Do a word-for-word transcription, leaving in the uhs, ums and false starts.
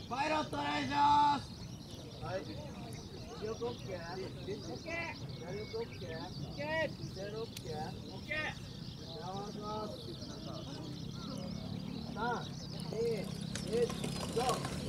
パイロットお願いします。はい。よくオッケー。オッケー。よくオッケー。オッケー。オッケー。オッケー。オッケー。回します。三、二、一、ゴー。